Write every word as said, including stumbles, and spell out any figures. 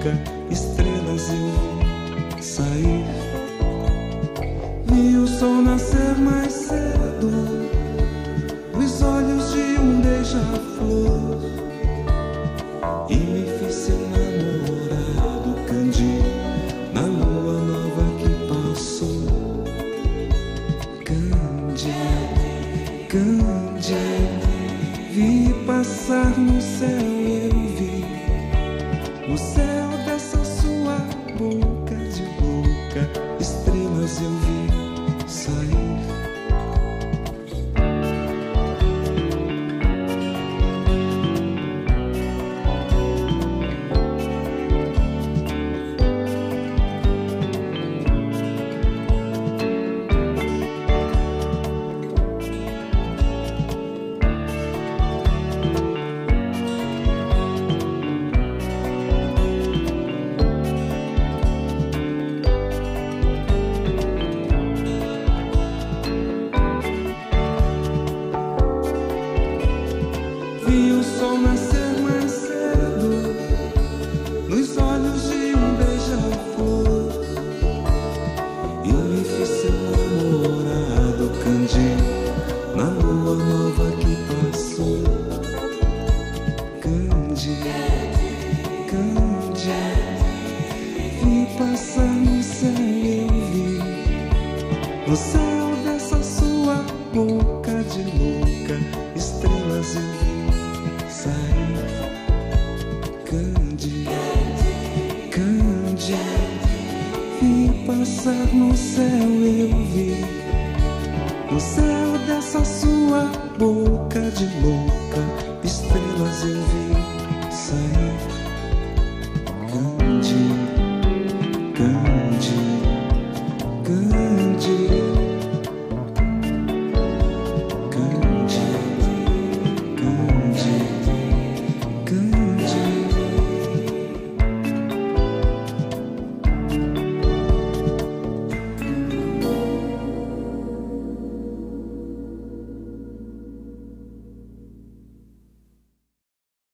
louca, estrelas eu vi sair. Vi o sol nascer mais cedo nos olhos de um beija-flor e me fiz seu namorado, Cândido, na lua nova que passou. Cândido, Cândido, vi passar no céu, eu vi no céu dessa sua boca de louca, estrelas eu vi sair. Vi o sol nascer mais cedo nos olhos de um beija-flor e me fiz seu namorado, Cândido, na lua nova que passou. Cândido, Cândido, vi passar no céu, eu vi no céu dessa sua boca de louca, estrelas eu vi sair. Cândido, Cândido, vi passar no céu, eu vi no céu dessa sua boca de louca, estrelas eu vi sair.